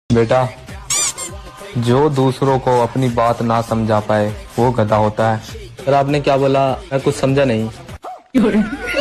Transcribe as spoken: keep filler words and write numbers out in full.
बेटा, जो दूसरों को अपनी बात ना समझा पाए वो गधा होता है। सर आपने क्या बोला? मैं कुछ समझा नहीं।